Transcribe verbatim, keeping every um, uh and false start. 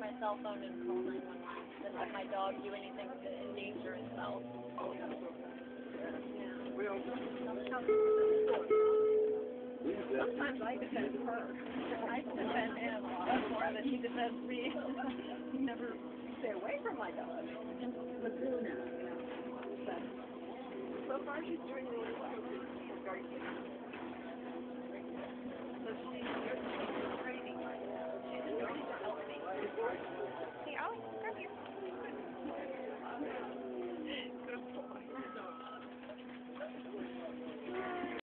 my cell phone and call nine one one than let my dog do anything to endanger itself. Oh, yeah. Yeah. Well, Sometimes I defend her. I defend him a lot more than he defends me. He never stay away from my dog. Laguna. So far, she's doing really well. She's very good.